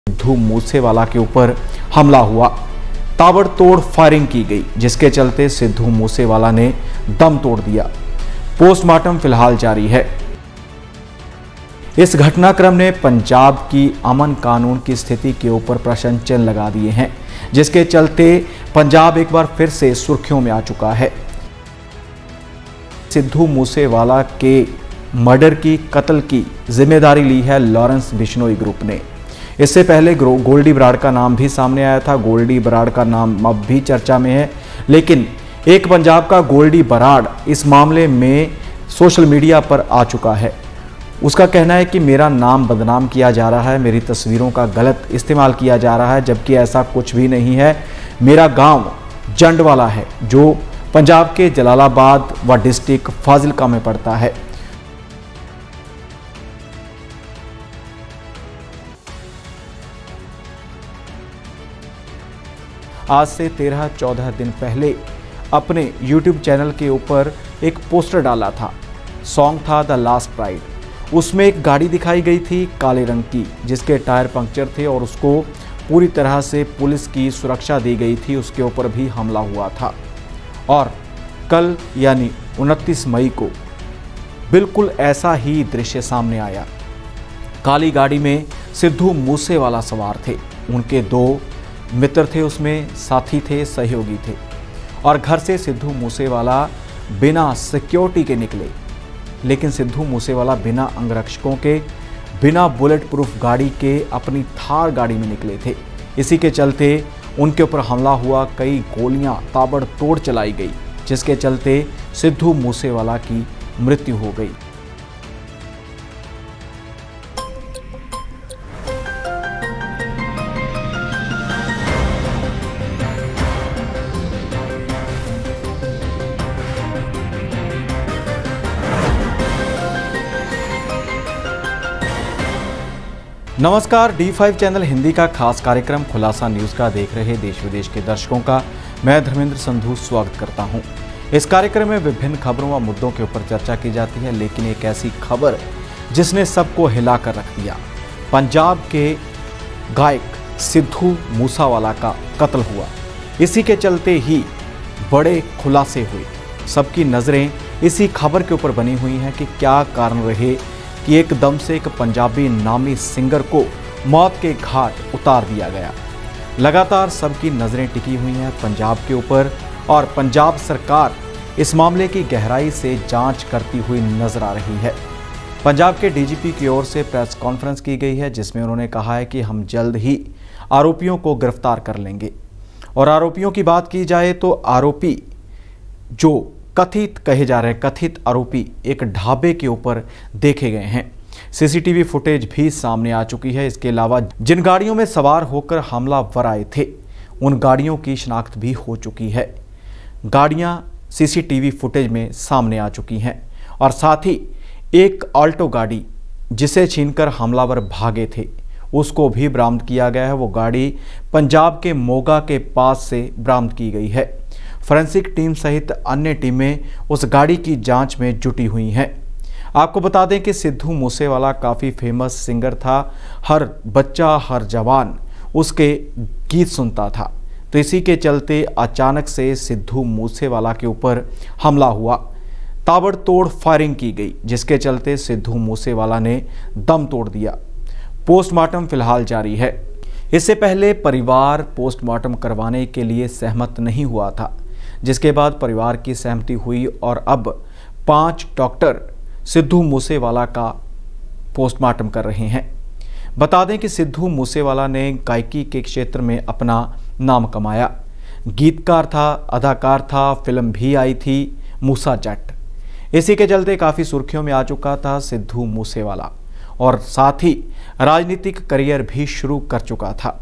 सिद्धू मूसेवाला के ऊपर हमला हुआ। ताबड़तोड़ फायरिंग की गई, जिसके चलते सिद्धू मूसेवाला ने दम तोड़ दिया। पोस्टमार्टम फिलहाल जारी है। इस घटनाक्रम ने पंजाब की अमन कानून की स्थिति के ऊपर प्रश्न चिन्ह लगा दिए हैं, जिसके चलते पंजाब एक बार फिर से सुर्खियों में आ चुका है। सिद्धू मूसेवाला के मर्डर की, कत्ल की जिम्मेदारी ली है लॉरेंस बिश्नोई ग्रुप ने। इससे पहले गोल्डी बराड़ का नाम भी सामने आया था। गोल्डी बराड़ का नाम अब भी चर्चा में है, लेकिन एक पंजाब का गोल्डी बराड़ इस मामले में सोशल मीडिया पर आ चुका है। उसका कहना है कि मेरा नाम बदनाम किया जा रहा है, मेरी तस्वीरों का गलत इस्तेमाल किया जा रहा है, जबकि ऐसा कुछ भी नहीं है। मेरा गांव जंडवाला है, जो पंजाब के जलालाबाद व डिस्ट्रिक्ट फाजिलका में पड़ता है। आज से 13-14 दिन पहले अपने YouTube चैनल के ऊपर एक पोस्टर डाला था। सॉन्ग था द लास्ट राइड। उसमें एक गाड़ी दिखाई गई थी काले रंग की, जिसके टायर पंक्चर थे और उसको पूरी तरह से पुलिस की सुरक्षा दी गई थी। उसके ऊपर भी हमला हुआ था और कल यानी 29 मई को बिल्कुल ऐसा ही दृश्य सामने आया। काली गाड़ी में सिद्धू मूसेवाला सवार थे। उनके 2 मित्र थे, उसमें साथी थे, सहयोगी थे। और घर से सिद्धू मूसेवाला बिना सिक्योरिटी के निकले, लेकिन सिद्धू मूसेवाला बिना अंगरक्षकों के, बिना बुलेट प्रूफ गाड़ी के अपनी थार गाड़ी में निकले थे। इसी के चलते उनके ऊपर हमला हुआ। कई गोलियां ताबड़तोड़ चलाई गई, जिसके चलते सिद्धू मूसेवाला की मृत्यु हो गई। नमस्कार, D5 चैनल हिंदी का खास कार्यक्रम खुलासा न्यूज़ का देख रहे देश विदेश के दर्शकों का मैं धर्मेंद्र संधू स्वागत करता हूं। इस कार्यक्रम में विभिन्न खबरों व मुद्दों के ऊपर चर्चा की जाती है, लेकिन एक ऐसी खबर जिसने सबको हिलाकर रख दिया। पंजाब के गायक सिद्धू मूसेवाला का कत्ल हुआ। इसी के चलते ही बड़े खुलासे हुए। सबकी नज़रें इसी खबर के ऊपर बनी हुई हैं कि क्या कारण रहे कि एकदम से एक पंजाबी नामी सिंगर को मौत के घाट उतार दिया गया। लगातार सबकी नज़रें टिकी हुई हैं पंजाब के ऊपर और पंजाब सरकार इस मामले की गहराई से जांच करती हुई नजर आ रही है। पंजाब के डीजीपी की ओर से प्रेस कॉन्फ्रेंस की गई है, जिसमें उन्होंने कहा है कि हम जल्द ही आरोपियों को गिरफ्तार कर लेंगे। और आरोपियों की बात की जाए तो आरोपी जो कथित कहे जा रहे हैं, कथित आरोपी एक ढाबे के ऊपर देखे गए हैं। सीसीटीवी फुटेज भी सामने आ चुकी है। इसके अलावा जिन गाड़ियों में सवार होकर हमलावर आए थे, उन गाड़ियों की शिनाख्त भी हो चुकी है। गाड़ियां सीसीटीवी फुटेज में सामने आ चुकी हैं और साथ ही एक ऑल्टो गाड़ी जिसे छीनकर हमलावर भागे थे, उसको भी बरामद किया गया है। वो गाड़ी पंजाब के मोगा के पास से बरामद की गई है। फोरेंसिक टीम सहित अन्य टीमें उस गाड़ी की जांच में जुटी हुई हैं। आपको बता दें कि सिद्धू मूसेवाला काफ़ी फेमस सिंगर था। हर बच्चा, हर जवान उसके गीत सुनता था। तो इसी के चलते अचानक से सिद्धू मूसेवाला के ऊपर हमला हुआ। ताबड़तोड़ फायरिंग की गई, जिसके चलते सिद्धू मूसेवाला ने दम तोड़ दिया। पोस्टमार्टम फिलहाल जारी है। इससे पहले परिवार पोस्टमार्टम करवाने के लिए सहमत नहीं हुआ था, जिसके बाद परिवार की सहमति हुई और अब 5 डॉक्टर सिद्धू मूसेवाला का पोस्टमार्टम कर रहे हैं। बता दें कि सिद्धू मूसेवाला ने गायकी के क्षेत्र में अपना नाम कमाया। गीतकार था, अदाकार था, फिल्म भी आई थी मूसा जट। इसी के चलते काफ़ी सुर्खियों में आ चुका था सिद्धू मूसेवाला और साथ ही राजनीतिक करियर भी शुरू कर चुका था।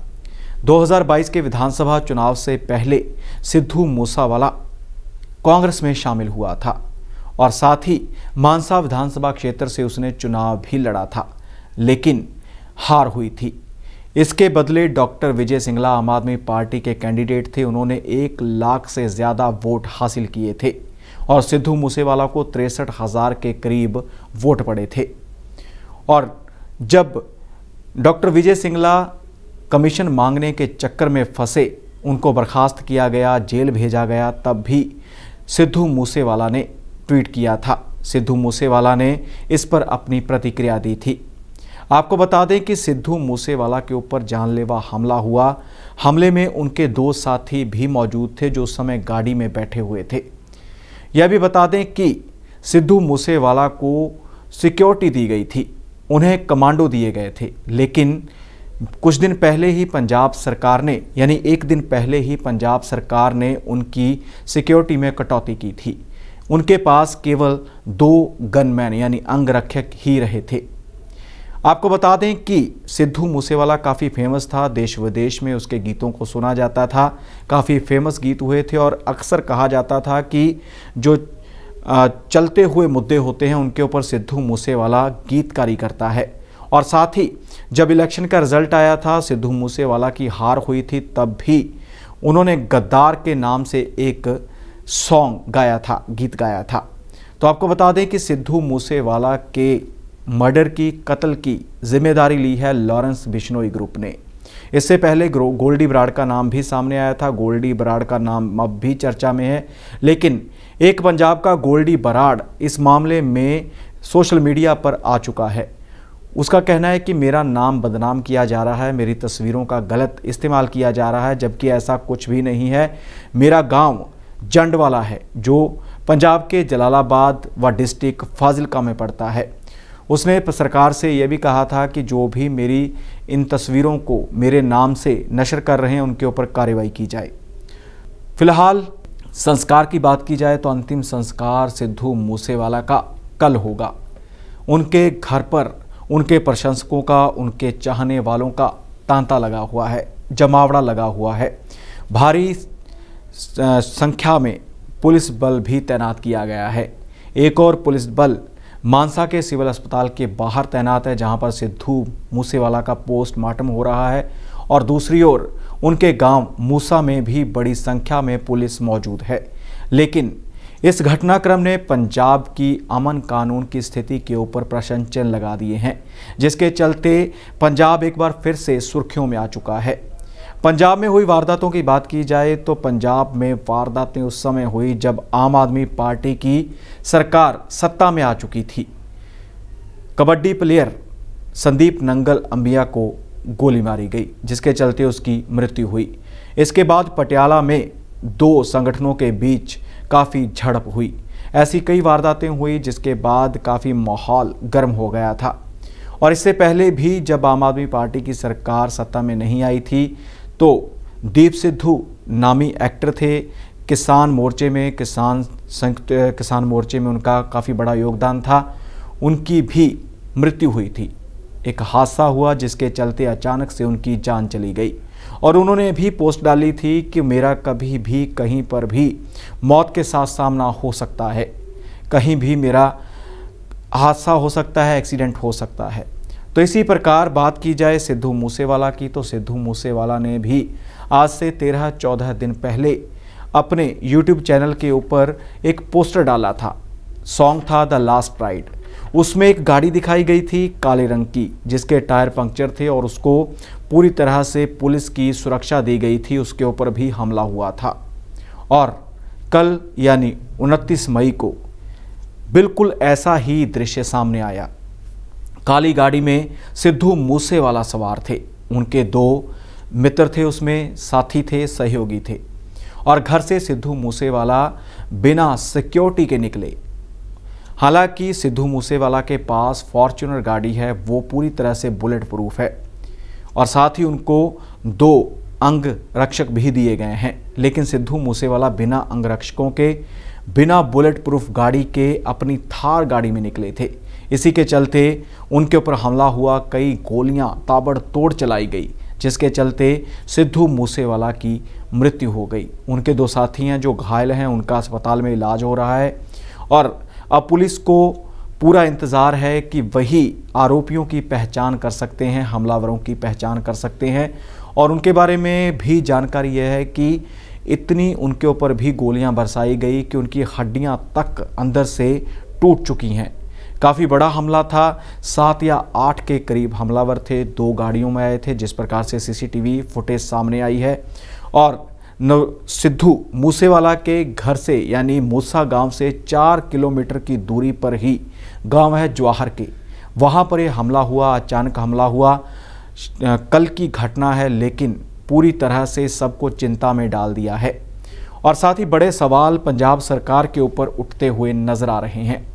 2022 के विधानसभा चुनाव से पहले सिद्धू मूसेवाला कांग्रेस में शामिल हुआ था और साथ ही मानसा विधानसभा क्षेत्र से उसने चुनाव भी लड़ा था, लेकिन हार हुई थी। इसके बदले डॉक्टर विजय सिंगला आम आदमी पार्टी के कैंडिडेट थे। उन्होंने 1 लाख से ज़्यादा वोट हासिल किए थे और सिद्धू मूसेवाला को 63,000 के करीब वोट पड़े थे। और जब डॉक्टर विजय सिंगला कमीशन मांगने के चक्कर में फंसे उनको बर्खास्त किया गया, जेल भेजा गया, तब भी सिद्धू मूसेवाला ने ट्वीट किया था। सिद्धू मूसेवाला ने इस पर अपनी प्रतिक्रिया दी थी। आपको बता दें कि सिद्धू मूसेवाला के ऊपर जानलेवा हमला हुआ। हमले में उनके 2 साथी भी मौजूद थे जो उस समय गाड़ी में बैठे हुए थे। यह भी बता दें कि सिद्धू मूसेवाला को सिक्योरिटी दी गई थी, उन्हें कमांडो दिए गए थे, लेकिन कुछ दिन पहले ही पंजाब सरकार ने, यानी एक दिन पहले ही पंजाब सरकार ने उनकी सिक्योरिटी में कटौती की थी। उनके पास केवल 2 गनमैन यानी अंगरक्षक ही रहे थे। आपको बता दें कि सिद्धू मूसेवाला काफ़ी फेमस था, देश विदेश में उसके गीतों को सुना जाता था, काफ़ी फेमस गीत हुए थे और अक्सर कहा जाता था कि जो चलते हुए मुद्दे होते हैं उनके ऊपर सिद्धू मूसेवाला गीतकारी करता है। और साथ ही जब इलेक्शन का रिजल्ट आया था, सिद्धू मूसेवाला की हार हुई थी, तब भी उन्होंने गद्दार के नाम से एक सॉन्ग गाया था, गीत गाया था। तो आपको बता दें कि सिद्धू मूसेवाला के मर्डर की, कत्ल की जिम्मेदारी ली है लॉरेंस बिश्नोई ग्रुप ने। इससे पहले गोल्डी बराड़ का नाम भी सामने आया था। गोल्डी बराड़ का नाम अब भी चर्चा में है, लेकिन एक पंजाब का गोल्डी बराड़ इस मामले में सोशल मीडिया पर आ चुका है। उसका कहना है कि मेरा नाम बदनाम किया जा रहा है, मेरी तस्वीरों का गलत इस्तेमाल किया जा रहा है, जबकि ऐसा कुछ भी नहीं है। मेरा गांव जंडवाला है जो पंजाब के जलालाबाद व डिस्ट्रिक्ट फाजिलका में पड़ता है। उसने सरकार से यह भी कहा था कि जो भी मेरी इन तस्वीरों को मेरे नाम से नशर कर रहे हैं उनके ऊपर कार्रवाई की जाए। फिलहाल संस्कार की बात की जाए तो अंतिम संस्कार सिद्धू मूसेवाला का कल होगा। उनके घर पर उनके प्रशंसकों का, उनके चाहने वालों का तांता लगा हुआ है, जमावड़ा लगा हुआ है। भारी संख्या में पुलिस बल भी तैनात किया गया है। एक और पुलिस बल मानसा के सिविल अस्पताल के बाहर तैनात है, जहां पर सिद्धू मूसेवाला का पोस्टमार्टम हो रहा है, और दूसरी ओर उनके गांव मूसा में भी बड़ी संख्या में पुलिस मौजूद है। लेकिन इस घटनाक्रम ने पंजाब की अमन कानून की स्थिति के ऊपर प्रश्न चिन्ह लगा दिए हैं, जिसके चलते पंजाब एक बार फिर से सुर्खियों में आ चुका है। पंजाब में हुई वारदातों की बात की जाए तो पंजाब में वारदातें उस समय हुई जब आम आदमी पार्टी की सरकार सत्ता में आ चुकी थी। कबड्डी प्लेयर संदीप नंगल अंबिया को गोली मारी गई, जिसके चलते उसकी मृत्यु हुई। इसके बाद पटियाला में 2 संगठनों के बीच काफ़ी झड़प हुई। ऐसी कई वारदातें हुई जिसके बाद काफ़ी माहौल गर्म हो गया था। और इससे पहले भी जब आम आदमी पार्टी की सरकार सत्ता में नहीं आई थी तो दीप सिद्धू नामी एक्टर थे। किसान मोर्चे में, किसान मोर्चे में उनका काफ़ी बड़ा योगदान था। उनकी भी मृत्यु हुई थी। एक हादसा हुआ जिसके चलते अचानक से उनकी जान चली गई। और उन्होंने भी पोस्ट डाली थी कि मेरा कभी भी कहीं पर भी मौत के साथ सामना हो सकता है, कहीं भी मेरा हादसा हो सकता है, एक्सीडेंट हो सकता है। तो इसी प्रकार बात की जाए सिद्धू मूसेवाला की, तो सिद्धू मूसेवाला ने भी आज से 13-14 दिन पहले अपने YouTube चैनल के ऊपर एक पोस्टर डाला था। सॉन्ग था द लास्ट राइड। उसमें एक गाड़ी दिखाई गई थी काले रंग की, जिसके टायर पंक्चर थे और उसको पूरी तरह से पुलिस की सुरक्षा दी गई थी। उसके ऊपर भी हमला हुआ था। और कल यानी 29 मई को बिल्कुल ऐसा ही दृश्य सामने आया। काली गाड़ी में सिद्धू मूसेवाला सवार थे। उनके 2 मित्र थे, उसमें साथी थे, सहयोगी थे। और घर से सिद्धू मूसेवाला बिना सिक्योरिटी के निकले। हालांकि सिद्धू मूसेवाला के पास फॉर्च्यूनर गाड़ी है, वो पूरी तरह से बुलेट प्रूफ है और साथ ही उनको 2 अंग रक्षक भी दिए गए हैं। लेकिन सिद्धू मूसेवाला बिना अंगरक्षकों के, बिना बुलेट प्रूफ गाड़ी के अपनी थार गाड़ी में निकले थे। इसी के चलते उनके ऊपर हमला हुआ, कई गोलियां ताबड़तोड़ चलाई गई, जिसके चलते सिद्धू मूसेवाला की मृत्यु हो गई। उनके 2 साथी हैं जो घायल हैं, उनका अस्पताल में इलाज हो रहा है। और अब पुलिस को पूरा इंतज़ार है कि वही आरोपियों की पहचान कर सकते हैं, हमलावरों की पहचान कर सकते हैं। और उनके बारे में भी जानकारी यह है कि इतनी उनके ऊपर भी गोलियां बरसाई गई कि उनकी हड्डियां तक अंदर से टूट चुकी हैं। काफ़ी बड़ा हमला था। 7 या 8 के करीब हमलावर थे, 2 गाड़ियों में आए थे, जिस प्रकार से सीसीटीवी फुटेज सामने आई है। और सिद्धू मूसेवाला के घर से यानी मूसा गांव से 4 किलोमीटर की दूरी पर ही गांव है जवाहर के, वहां पर यह हमला हुआ, अचानक हमला हुआ। कल की घटना है, लेकिन पूरी तरह से सबको चिंता में डाल दिया है और साथ ही बड़े सवाल पंजाब सरकार के ऊपर उठते हुए नजर आ रहे हैं।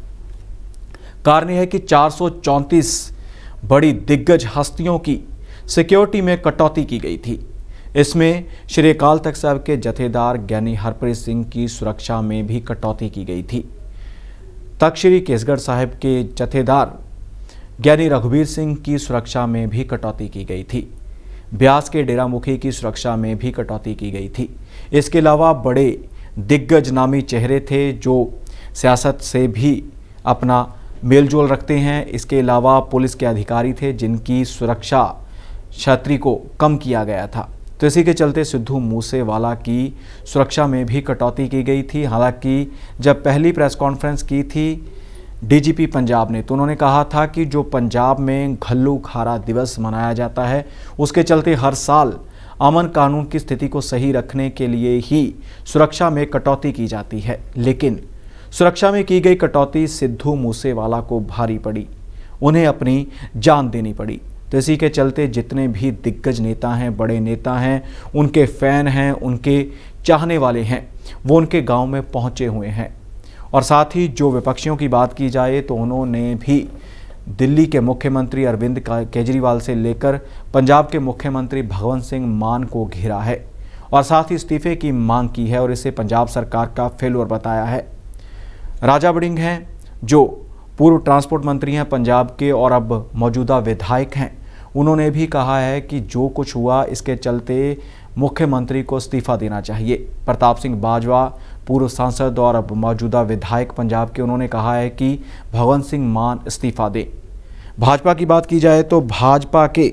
कारण यह है कि 434 बड़ी दिग्गज हस्तियों की सिक्योरिटी में कटौती की गई थी। इसमें श्री अकाल तख्त साहिब के जथेदार ज्ञानी हरप्रीत सिंह की सुरक्षा में भी कटौती की गई थी। तख्त श्री केसगढ़ साहिब के जथेदार ज्ञानी रघुवीर सिंह की सुरक्षा में भी कटौती की गई थी। ब्यास के डेरा मुखी की सुरक्षा में भी कटौती की गई थी। इसके अलावा बड़े दिग्गज नामी चेहरे थे जो सियासत से भी अपना मेलजोल रखते हैं। इसके अलावा पुलिस के अधिकारी थे जिनकी सुरक्षा छतरी को कम किया गया था। तो इसी के चलते सिद्धू मूसेवाला की सुरक्षा में भी कटौती की गई थी। हालांकि जब पहली प्रेस कॉन्फ्रेंस की थी डीजीपी पंजाब ने, तो उन्होंने कहा था कि जो पंजाब में घल्लू खारा दिवस मनाया जाता है, उसके चलते हर साल अमन कानून की स्थिति को सही रखने के लिए ही सुरक्षा में कटौती की जाती है। लेकिन सुरक्षा में की गई कटौती सिद्धू मूसेवाला को भारी पड़ी, उन्हें अपनी जान देनी पड़ी। तो इसी के चलते जितने भी दिग्गज नेता हैं, बड़े नेता हैं, उनके फैन हैं, उनके चाहने वाले हैं, वो उनके गांव में पहुंचे हुए हैं। और साथ ही जो विपक्षियों की बात की जाए तो उन्होंने भी दिल्ली के मुख्यमंत्री अरविंद केजरीवाल से लेकर पंजाब के मुख्यमंत्री भगवंत सिंह मान को घेरा है और साथ ही इस्तीफे की मांग की है और इसे पंजाब सरकार का फेल्योर बताया है। राजा वड़िंग हैं जो पूर्व ट्रांसपोर्ट मंत्री हैं पंजाब के और अब मौजूदा विधायक हैं, उन्होंने भी कहा है कि जो कुछ हुआ इसके चलते मुख्यमंत्री को इस्तीफा देना चाहिए। प्रताप सिंह बाजवा पूर्व सांसद और अब मौजूदा विधायक पंजाब के, उन्होंने कहा है कि भगवंत सिंह मान इस्तीफा दें। भाजपा की बात की जाए तो भाजपा के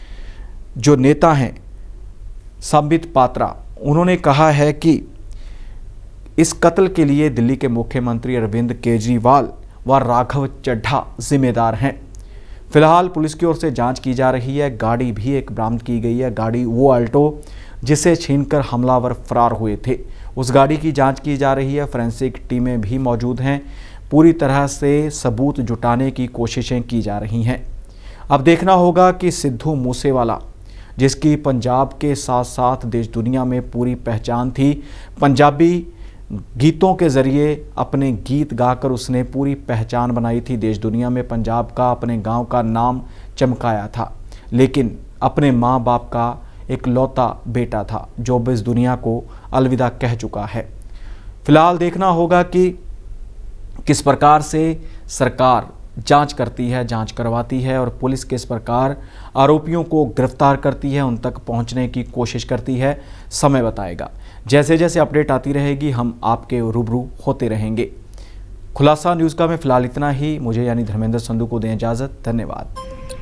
जो नेता हैं संबित पात्रा, उन्होंने कहा है कि इस कत्ल के लिए दिल्ली के मुख्यमंत्री अरविंद केजरीवाल व राघव चड्ढा जिम्मेदार हैं। फिलहाल पुलिस की ओर से जांच की जा रही है। गाड़ी भी एक बरामद की गई है, गाड़ी वो अल्टो जिसे छीनकर हमलावर फरार हुए थे, उस गाड़ी की जांच की जा रही है। फोरेंसिक टीमें भी मौजूद हैं। पूरी तरह से सबूत जुटाने की कोशिशें की जा रही हैं। अब देखना होगा कि सिद्धू मूसेवाला, जिसकी पंजाब के साथ साथ देश दुनिया में पूरी पहचान थी, पंजाबी गीतों के ज़रिए अपने गीत गाकर उसने पूरी पहचान बनाई थी, देश दुनिया में पंजाब का, अपने गांव का नाम चमकाया था, लेकिन अपने माँ बाप का एक लौता बेटा था जो अब इस दुनिया को अलविदा कह चुका है। फिलहाल देखना होगा कि किस प्रकार से सरकार जांच करती है, जांच करवाती है और पुलिस किस प्रकार आरोपियों को गिरफ्तार करती है, उन तक पहुंचने की कोशिश करती है। समय बताएगा। जैसे जैसे अपडेट आती रहेगी हम आपके रूबरू होते रहेंगे। खुलासा न्यूज़ का मैं फिलहाल इतना ही। मुझे यानी धर्मेंद्र संधू को दें इजाज़त। धन्यवाद।